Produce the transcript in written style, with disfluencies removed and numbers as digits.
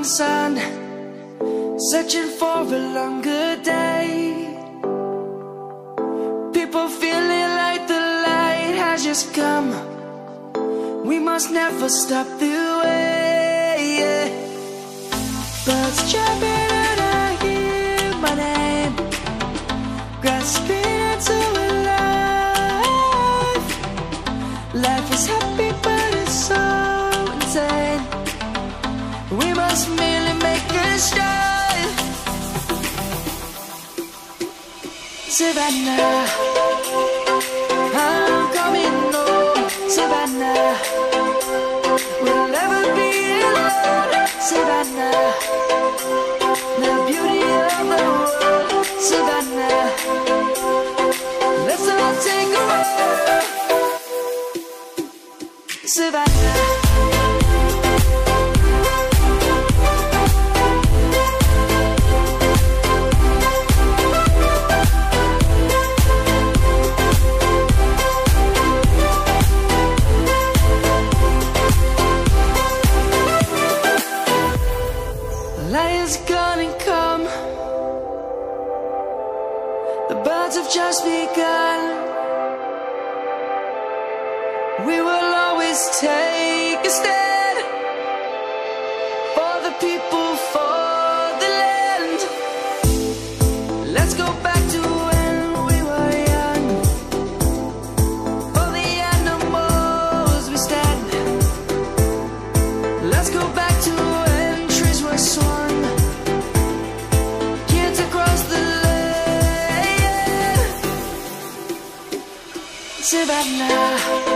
sun, searching for a longer day. People feeling like the light has just come. We must never stop the way, yeah. Birds chirping and I hear my name, grasping into a life. Life is happy but it's so insane. We must merely make a start. Savannah, I'm coming home. Savannah, we'll never be alone. Savannah, the beauty of the world. Savannah, let's all take a walk. Savannah. Light is gonna come. The birds have just begun. We will always take a stand for the people, for the land. Let's go back to when we were young. For the animals we stand. Let's go back to when trees were swung. Kids across the land. Savannah.